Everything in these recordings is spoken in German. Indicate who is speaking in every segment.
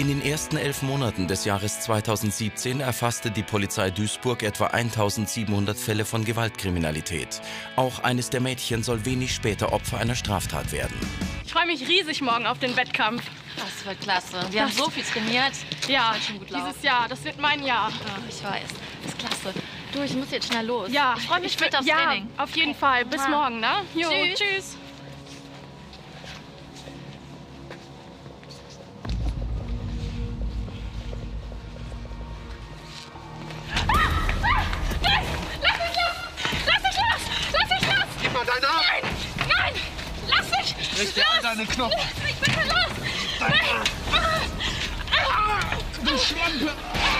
Speaker 1: In den ersten 11 Monaten des Jahres 2017 erfasste die Polizei Duisburg etwa 1700 Fälle von Gewaltkriminalität. Auch eines der Mädchen soll wenig später Opfer einer Straftat werden.
Speaker 2: Ich freue mich riesig morgen auf den Wettkampf.
Speaker 3: Das wird klasse. Wir haben so viel trainiert.
Speaker 2: Ja,
Speaker 3: schon gut laufen.
Speaker 2: dieses Jahr, das wird mein Jahr.
Speaker 3: Ja, ich weiß. Das ist klasse. Du, ich muss jetzt schnell los.
Speaker 2: Ja,
Speaker 3: ich freue mich später aufs Training.
Speaker 2: Ja, auf jeden Fall. Bis morgen, ne? Jo, tschüss.
Speaker 4: Deinen Arm!
Speaker 2: Nein! Lass mich!
Speaker 4: Richte an deinen Knochen!
Speaker 2: Ich bin los!
Speaker 4: Du Schlampe!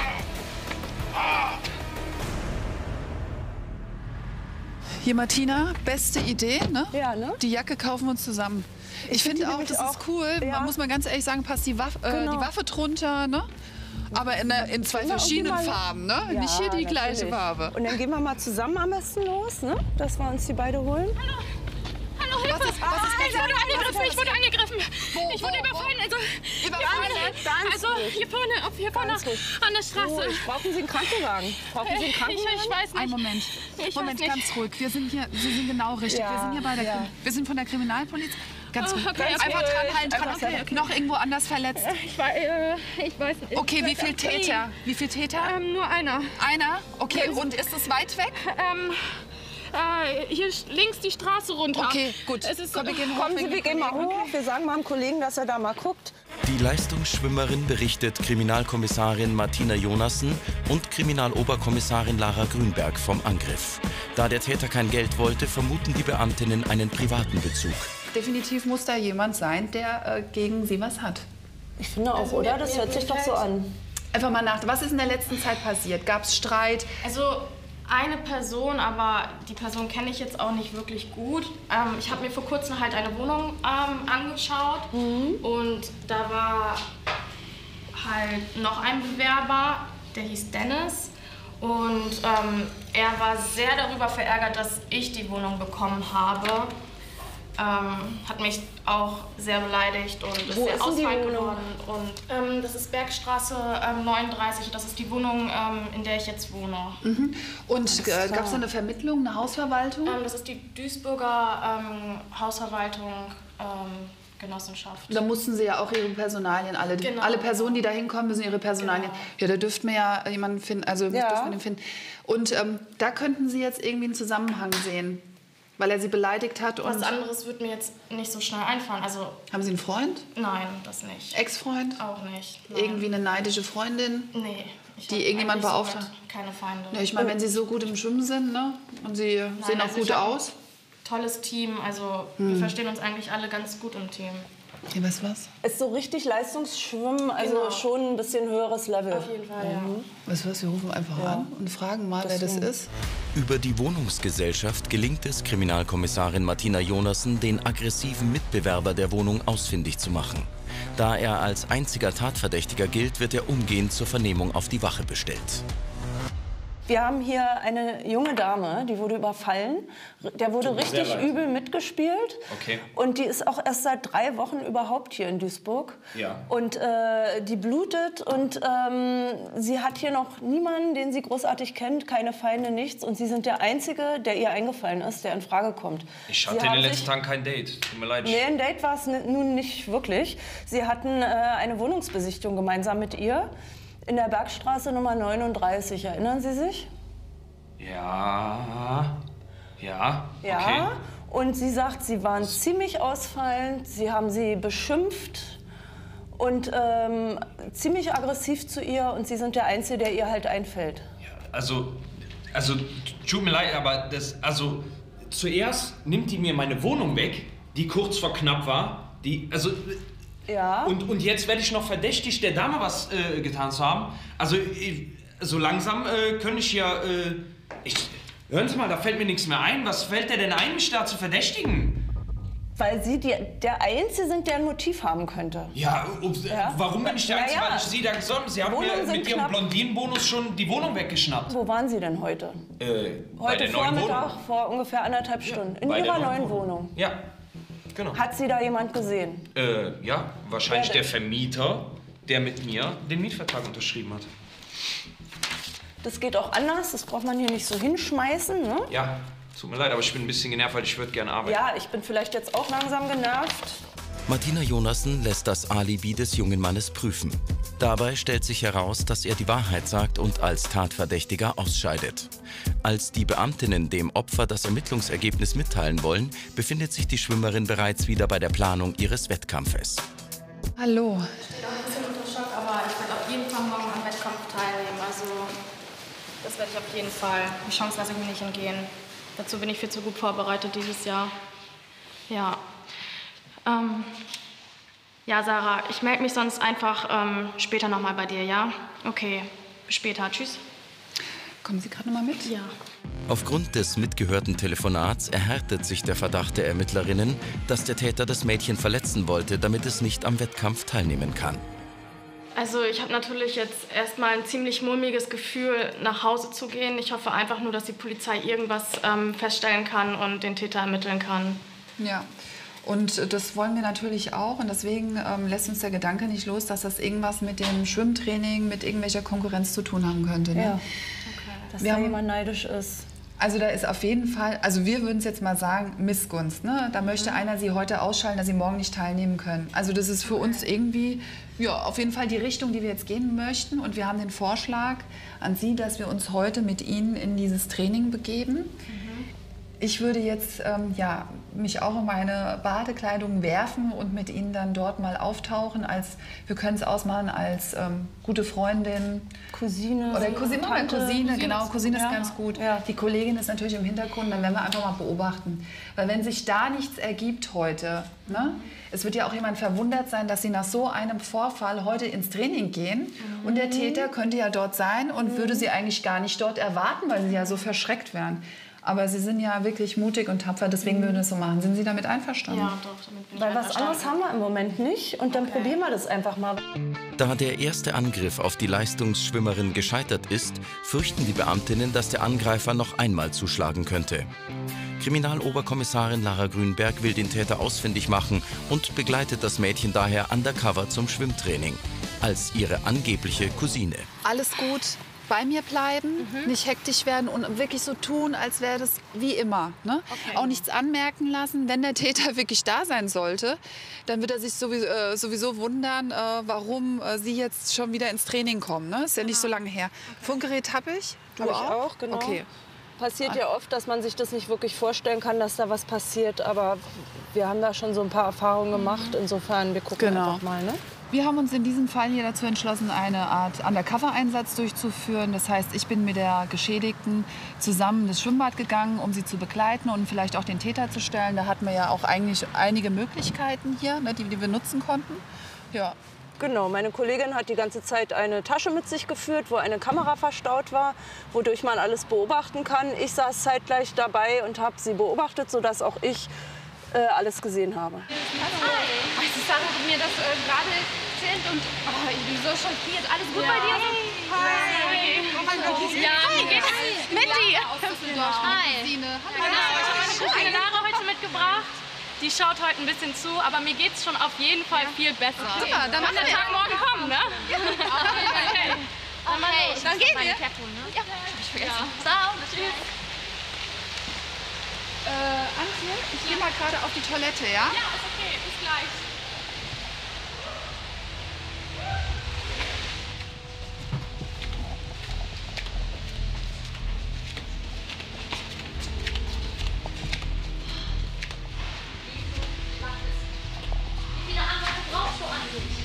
Speaker 5: Hier, Martina, beste Idee, ne?
Speaker 6: Ja, ne?
Speaker 5: Die Jacke kaufen wir uns zusammen. Ich finde auch, das ist cool.
Speaker 6: Ja.
Speaker 5: Man muss mal ganz ehrlich sagen, passt die Waffe drunter, ne? Aber in zwei verschiedenen Farben, ne?
Speaker 6: Ja,
Speaker 5: nicht hier die gleiche
Speaker 6: natürlich.
Speaker 5: Farbe.
Speaker 6: Und dann gehen wir mal zusammen am besten los, ne? Dass wir uns die beide holen.
Speaker 2: Hallo, Hilfe!
Speaker 5: Was ist
Speaker 2: Ich wurde angegriffen! Ich wurde angegriffen!
Speaker 5: Wo,
Speaker 2: Ich wurde überfallen! Also,
Speaker 6: Ganz
Speaker 2: hier vorne an der Straße.
Speaker 6: Brauchen Sie einen Krankenwagen? Brauchen Sie einen Krankenwagen?
Speaker 2: Ich weiß nicht.
Speaker 5: Einen Moment.
Speaker 2: Ich
Speaker 5: Moment,
Speaker 2: weiß nicht.
Speaker 5: ganz ruhig. Wir sind hier, Sie sind genau richtig.
Speaker 6: Ja,
Speaker 5: Wir sind hier bei der
Speaker 6: ja.
Speaker 5: Wir sind von der Kriminalpolizei. Ganz ruhig.
Speaker 2: okay,
Speaker 5: Einfach
Speaker 2: okay.
Speaker 5: dran halten. Okay. Noch irgendwo anders verletzt.
Speaker 2: Ich weiß nicht.
Speaker 5: Okay, wie viele Täter? Wie viele Täter?
Speaker 2: Nur einer.
Speaker 5: Einer? Okay, und ist es weit weg?
Speaker 2: Hier links die Straße runter.
Speaker 5: Okay, gut.
Speaker 2: Es ist,
Speaker 5: Komm, wir gehen hoch.
Speaker 6: Kommen Sie, wir gehen mal hoch. Wir sagen mal dem Kollegen, dass er da mal guckt.
Speaker 1: Die Leistungsschwimmerin berichtet Kriminalkommissarin Martina Jonassen und Kriminaloberkommissarin Lara Grünberg vom Angriff. Da der Täter kein Geld wollte, vermuten die Beamtinnen einen privaten Bezug.
Speaker 5: Definitiv muss da jemand sein, der gegen Sie was hat.
Speaker 6: Ich finde auch, oder? Das hört sich doch so an.
Speaker 5: Einfach mal nach. Was ist in der letzten Zeit passiert? Gab es Streit?
Speaker 2: Also eine Person, aber die Person kenne ich jetzt auch nicht wirklich gut. Ich habe mir vor kurzem halt eine Wohnung angeschaut und da war halt noch ein Bewerber, der hieß Dennis. Und er war sehr darüber verärgert, dass ich die Wohnung bekommen habe. Hat mich auch sehr beleidigt und ist sehr ausfallend geworden. Und das ist Bergstraße 39, das ist die Wohnung, in der ich jetzt wohne.
Speaker 5: Und gab es eine Vermittlung, eine Hausverwaltung?
Speaker 2: Das ist die Duisburger Hausverwaltung, Genossenschaft.
Speaker 5: Da mussten Sie ja auch Ihre Personalien,
Speaker 2: Genau.
Speaker 5: alle Personen, die da hinkommen, müssen ihre Personalien.
Speaker 2: Genau.
Speaker 5: Ja, da dürften wir ja jemanden finden, also
Speaker 6: Ja.
Speaker 5: dürfen wir den finden. Und da könnten Sie jetzt irgendwie einen Zusammenhang sehen, weil er Sie beleidigt hat.
Speaker 2: Was
Speaker 5: Und
Speaker 2: anderes wird mir jetzt nicht so schnell einfallen. Also
Speaker 5: haben Sie einen Freund?
Speaker 2: nein, das nicht.
Speaker 5: Ex-Freund?
Speaker 2: Auch nicht. Nein.
Speaker 5: Irgendwie eine neidische Freundin?
Speaker 2: Nee. Ich
Speaker 5: Die
Speaker 2: hab
Speaker 5: irgendjemand
Speaker 2: eigentlich
Speaker 5: beauftragt?
Speaker 2: somit keine Feinde.
Speaker 5: Ja, ich meine, wenn Sie so gut im Schwimmen sind, ne? Und Sie sehen auch
Speaker 2: also
Speaker 5: gut
Speaker 2: ich hab
Speaker 5: aus.
Speaker 2: Tolles Team, also wir verstehen uns eigentlich alle ganz gut im Team.
Speaker 5: Ja, weißt du was?
Speaker 6: Ist so richtig Leistungsschwimmen, also
Speaker 2: Genau.
Speaker 6: schon ein bisschen höheres Level.
Speaker 2: Auf jeden Fall, ja.
Speaker 5: Weißt du was, wir rufen einfach an und fragen mal, wer das ist.
Speaker 1: Über die Wohnungsgesellschaft gelingt es Kriminalkommissarin Martina Jonassen, den aggressiven Mitbewerber der Wohnung ausfindig zu machen. Da er als einziger Tatverdächtiger gilt, wird er umgehend zur Vernehmung auf die Wache bestellt.
Speaker 6: Wir haben hier eine junge Dame, die wurde überfallen. Der wurde richtig übel mitgespielt.
Speaker 7: Okay.
Speaker 6: Und die ist auch erst seit 3 Wochen überhaupt hier in Duisburg.
Speaker 7: Ja.
Speaker 6: Und die blutet und sie hat hier noch niemanden, den sie großartig kennt, keine Feinde, nichts. Und Sie sind der Einzige, der ihr eingefallen ist, der in Frage kommt.
Speaker 7: Ich
Speaker 6: Sie
Speaker 7: hatte in
Speaker 6: haben
Speaker 7: den letzten
Speaker 6: sich-
Speaker 7: Tagen kein Date. Tut mir leid.
Speaker 6: Nee, ein Date war es nun nicht wirklich. Sie hatten eine Wohnungsbesichtigung gemeinsam mit ihr in der Bergstraße Nummer 39. Erinnern Sie sich?
Speaker 7: Ja. Ja.
Speaker 6: Ja.
Speaker 7: Okay.
Speaker 6: Und sie sagt, Sie waren ziemlich ausfallend, Sie haben sie beschimpft und ziemlich aggressiv zu ihr und Sie sind der Einzige, der ihr halt einfällt.
Speaker 7: Also, tut mir leid, aber zuerst nimmt die mir meine Wohnung weg, die kurz vor knapp war.
Speaker 6: Ja.
Speaker 7: Und jetzt werde ich noch verdächtigt, der Dame was getan zu haben. Also, so langsam könnte ich ja... hören Sie mal, da fällt mir nichts mehr ein. Was fällt der denn ein, mich da zu verdächtigen?
Speaker 6: Weil Sie der Einzige sind, der ein Motiv haben könnte.
Speaker 7: Ja, warum bin ich der Einzige,
Speaker 6: Naja.
Speaker 7: weil ich Sie da gesonnen? Sie haben
Speaker 6: Wohnungen
Speaker 7: mir
Speaker 6: sind
Speaker 7: mit Ihrem
Speaker 6: knapp.
Speaker 7: Blondinenbonus schon die Wohnung weggeschnappt.
Speaker 6: Wo waren Sie denn heute?
Speaker 7: Bei
Speaker 6: Heute
Speaker 7: der neuen
Speaker 6: Vormittag,
Speaker 7: Wohnung.
Speaker 6: vor ungefähr 1,5 Stunden. In
Speaker 7: Bei der
Speaker 6: Ihrer neuen Wohnung.
Speaker 7: Ja, genau.
Speaker 6: Hat Sie da jemand gesehen?
Speaker 7: Ja, wahrscheinlich
Speaker 6: Wer denn?
Speaker 7: der Vermieter. der mit mir den Mietvertrag unterschrieben hat.
Speaker 6: Das geht auch anders, das braucht man hier nicht so hinschmeißen, ne?
Speaker 7: Ja, tut mir leid, aber ich bin ein bisschen genervt, weil ich würde gerne arbeiten.
Speaker 6: Ja, ich bin vielleicht jetzt auch langsam genervt.
Speaker 1: Martina Jonassen lässt das Alibi des jungen Mannes prüfen. Dabei stellt sich heraus, dass er die Wahrheit sagt und als Tatverdächtiger ausscheidet. Als die Beamtinnen dem Opfer das Ermittlungsergebnis mitteilen wollen, befindet sich die Schwimmerin bereits wieder bei der Planung ihres Wettkampfes.
Speaker 5: Hallo.
Speaker 2: Ich stehe auch ein bisschen unter Schock, aber ich werde auf jeden Fall morgen am Wettkampf teilnehmen. Also das werde ich auf jeden Fall. Die Chance lasse ich mir nicht entgehen. Dazu bin ich viel zu gut vorbereitet dieses Jahr. Ja. Ja, Sarah, ich melde mich sonst einfach später nochmal bei dir, ja? Okay, bis später. Tschüss.
Speaker 5: Kommen Sie gerade noch mal mit?
Speaker 2: Ja.
Speaker 1: Aufgrund des mitgehörten Telefonats erhärtet sich der Verdacht der Ermittlerinnen, dass der Täter das Mädchen verletzen wollte, damit es nicht am Wettkampf teilnehmen kann.
Speaker 2: Also ich habe natürlich jetzt erstmal ein ziemlich mulmiges Gefühl, nach Hause zu gehen. Ich hoffe einfach nur, dass die Polizei irgendwas feststellen kann und den Täter ermitteln kann.
Speaker 5: Ja. Und das wollen wir natürlich auch. Und deswegen lässt uns der Gedanke nicht los, dass das irgendwas mit dem Schwimmtraining, mit irgendwelcher Konkurrenz zu tun haben könnte. Ne?
Speaker 6: Ja, okay. Dass da jemand neidisch ist.
Speaker 5: Also da ist auf jeden Fall, also wir würden es jetzt mal sagen, Missgunst. Ne? Da möchte einer Sie heute ausschalten, dass Sie morgen nicht teilnehmen können. Also das ist für uns irgendwie, ja, auf jeden Fall die Richtung, die wir jetzt gehen möchten. Und wir haben den Vorschlag an Sie, dass wir uns heute mit Ihnen in dieses Training begeben. Ich würde jetzt ja, mich auch in meine Badekleidung werfen und mit Ihnen dann dort mal auftauchen. Wir können es ausmachen als gute Freundin.
Speaker 6: Cousine.
Speaker 5: Oder Cousine, Cousine, genau. Cousine ist
Speaker 6: ja.
Speaker 5: ganz gut.
Speaker 6: Ja.
Speaker 5: Die Kollegin ist natürlich im Hintergrund, dann werden wir einfach mal beobachten. Weil wenn sich da nichts ergibt heute, ne, es wird ja auch jemand verwundert sein, dass Sie nach so einem Vorfall heute ins Training gehen. Und der Täter könnte ja dort sein und würde Sie eigentlich gar nicht dort erwarten, weil Sie ja so verschreckt wären. Aber Sie sind ja wirklich mutig und tapfer, deswegen würden wir es so machen. Sind Sie damit einverstanden?
Speaker 2: Ja, doch, damit bin ich
Speaker 6: Weil was anderes haben wir im Moment nicht. Und dann probieren wir das einfach mal.
Speaker 1: Da der erste Angriff auf die Leistungsschwimmerin gescheitert ist, fürchten die Beamtinnen, dass der Angreifer noch einmal zuschlagen könnte. Kriminaloberkommissarin Lara Grünberg will den Täter ausfindig machen und begleitet das Mädchen daher undercover zum Schwimmtraining. Als ihre angebliche Cousine.
Speaker 5: Alles gut. Bei mir bleiben, nicht hektisch werden und wirklich so tun, als wäre das wie immer. Ne? Okay. Auch nichts anmerken lassen. Wenn der Täter wirklich da sein sollte, dann wird er sich sowieso wundern, warum Sie jetzt schon wieder ins Training kommen. Ne? Ist ja nicht so lange her. Funkgerät habe ich. Du
Speaker 6: Hab ich auch, genau.
Speaker 5: Okay.
Speaker 6: Passiert ja oft, dass man sich das nicht wirklich vorstellen kann, dass da was passiert. Aber wir haben da schon so ein paar Erfahrungen gemacht. Insofern, wir gucken einfach mal. Ne?
Speaker 5: Wir haben uns in diesem Fall hier dazu entschlossen, eine Art Undercover-Einsatz durchzuführen. Das heißt, ich bin mit der Geschädigten zusammen ins Schwimmbad gegangen, um sie zu begleiten und vielleicht auch den Täter zu stellen. Da hatten wir ja auch eigentlich einige Möglichkeiten hier, ne, die wir nutzen konnten. Ja.
Speaker 6: Genau, meine Kollegin hat die ganze Zeit eine Tasche mit sich geführt, wo eine Kamera verstaut war, wodurch man alles beobachten kann. Ich saß zeitgleich dabei und habe sie beobachtet, sodass auch ich alles gesehen habe.
Speaker 3: Also Sarah hat mir das gerade erzählt und ich bin so schockiert. Alles gut bei dir? Hi. Ja, wie geht's? Mindy. Hi. Genau, ich habe meine Cousine Lara heute mitgebracht. Die schaut heute ein bisschen zu, aber mir geht's schon auf jeden Fall viel besser. Super, dann kann der Tag morgen kommen, ne? Okay. Dann gehen wir. Ja, hab ich vergessen. Ciao, tschüss.
Speaker 5: Antje, ich gehe mal gerade auf die Toilette, ja?
Speaker 3: Ja, ist okay. Bis gleich. Wie viele Antworten brauchst du eigentlich?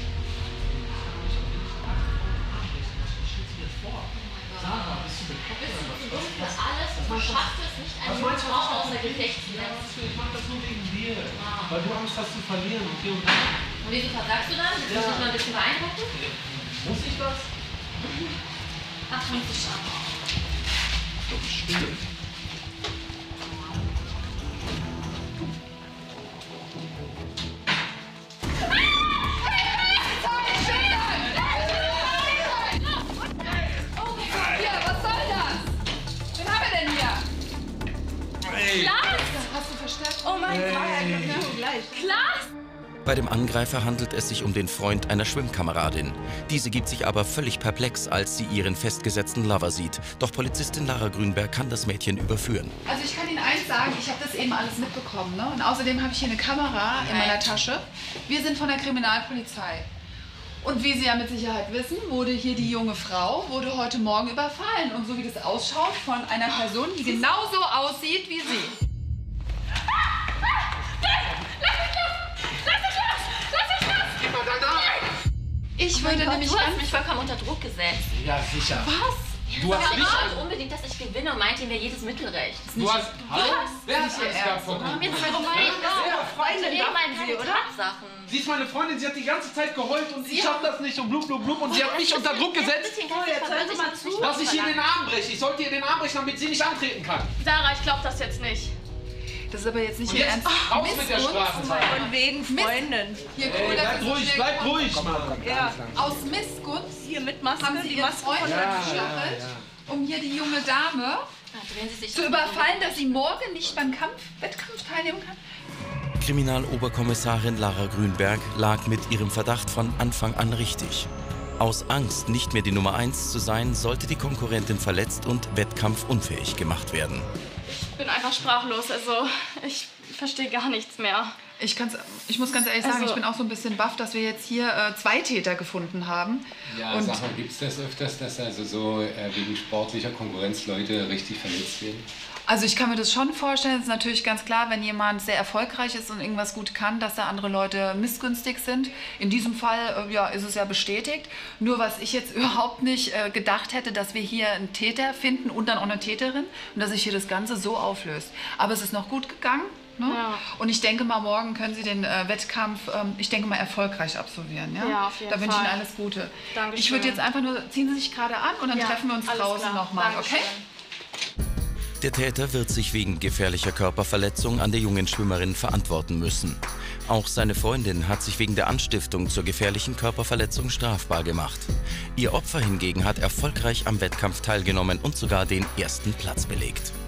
Speaker 4: Sarah, bist du bekloppt?
Speaker 3: Für alles, du schaffst es nicht, eine Frau außer Gefecht zu setzen.
Speaker 4: Ich mach das nur wegen dir. Weil du Angst hast zu verlieren. Okay, und dann.
Speaker 3: Und wieso versagst du dann? Willst du dich mal ein bisschen beeindrucken?
Speaker 4: Muss ich das?
Speaker 3: Ach, fängt sich an.
Speaker 4: Doch, stimmt.
Speaker 3: Oh mein Gott, gleich. Klaas!
Speaker 1: Bei dem Angreifer handelt es sich um den Freund einer Schwimmkameradin. Diese gibt sich aber völlig perplex, als sie ihren festgesetzten Lover sieht. Doch Polizistin Lara Grünberg kann das Mädchen überführen.
Speaker 5: Also ich kann Ihnen eins sagen, ich habe das eben alles mitbekommen. Ne? Und außerdem habe ich hier eine Kamera in meiner Tasche. Wir sind von der Kriminalpolizei. Und wie Sie ja mit Sicherheit wissen, wurde hier die junge Frau heute Morgen überfallen. Und so wie das ausschaut, von einer Person, die genauso aussieht wie Sie. Ich würde nämlich
Speaker 8: du hast mich vollkommen unter Druck gesetzt.
Speaker 4: Ja, sicher.
Speaker 5: Was?
Speaker 4: Du hast mich
Speaker 8: wollte unbedingt, dass ich gewinne und meinte mir jedes Mittelrecht.
Speaker 4: Du hast... Hallo? Wer hat Angst gehabt vor dir?
Speaker 8: Freundin, meinen Sie, oder? Tatsachen.
Speaker 4: Sie ist meine Freundin, sie hat die ganze Zeit geheult und ich schaff das nicht und blub, blub, blub und sie hat mich unter Druck gesetzt, dass ich ihr den Arm breche. Ich sollte ihr den Arm brechen, damit sie nicht antreten kann.
Speaker 2: Sarah, ich glaube das jetzt nicht.
Speaker 5: Das ist aber jetzt nicht
Speaker 4: Und
Speaker 5: Ihr
Speaker 4: jetzt
Speaker 5: Ernst.
Speaker 4: raus mit der Sprache.
Speaker 6: Von wegen Freundin.
Speaker 5: Hier, cool,
Speaker 4: Bleib ruhig, Mann.
Speaker 6: Ja.
Speaker 5: Aus Missgunst
Speaker 6: Hier mit Maske,
Speaker 5: haben Sie
Speaker 6: die
Speaker 5: Ihren
Speaker 6: Maske
Speaker 5: Freund
Speaker 6: von
Speaker 5: geschlappelt, um hier die junge Dame
Speaker 8: Drehen Sie sich
Speaker 5: zu überfallen, dass sie morgen nicht beim Wettkampf teilnehmen kann?
Speaker 1: Kriminaloberkommissarin Lara Grünberg lag mit ihrem Verdacht von Anfang an richtig. Aus Angst, nicht mehr die Nummer 1 zu sein, sollte die Konkurrentin verletzt und wettkampfunfähig gemacht werden.
Speaker 2: Ich bin einfach sprachlos, also ich verstehe gar nichts mehr.
Speaker 5: Ich muss ganz ehrlich sagen,
Speaker 2: Also-
Speaker 5: ich bin auch so ein bisschen baff, dass wir jetzt hier 2 Täter gefunden haben.
Speaker 9: Ja,
Speaker 5: Und
Speaker 9: sag mal, gibt es das öfters, dass also so wegen sportlicher Konkurrenz Leute richtig verletzt werden?
Speaker 5: also ich kann mir das schon vorstellen, es ist natürlich ganz klar, wenn jemand sehr erfolgreich ist und irgendwas gut kann, dass da andere Leute missgünstig sind. In diesem Fall ist es ja bestätigt. Nur was ich jetzt überhaupt nicht gedacht hätte, dass wir hier einen Täter finden und dann auch eine Täterin und dass sich hier das Ganze so auflöst. Aber es ist noch gut gegangen. Ne?
Speaker 2: Ja.
Speaker 5: Und ich denke mal, morgen können Sie den Wettkampf, ich denke mal, erfolgreich absolvieren. Ja,
Speaker 2: Ja, auf jeden
Speaker 5: Da wünsche ich Ihnen
Speaker 2: Fall.
Speaker 5: alles Gute.
Speaker 2: Dankeschön.
Speaker 5: Ich würde jetzt einfach nur, ziehen Sie sich gerade an und dann
Speaker 2: Ja,
Speaker 5: treffen wir uns
Speaker 2: alles
Speaker 5: draußen
Speaker 2: klar.
Speaker 5: nochmal,
Speaker 2: Dankeschön.
Speaker 5: okay?
Speaker 1: Der Täter wird sich wegen gefährlicher Körperverletzung an der jungen Schwimmerin verantworten müssen. Auch seine Freundin hat sich wegen der Anstiftung zur gefährlichen Körperverletzung strafbar gemacht. Ihr Opfer hingegen hat erfolgreich am Wettkampf teilgenommen und sogar den 1. Platz belegt.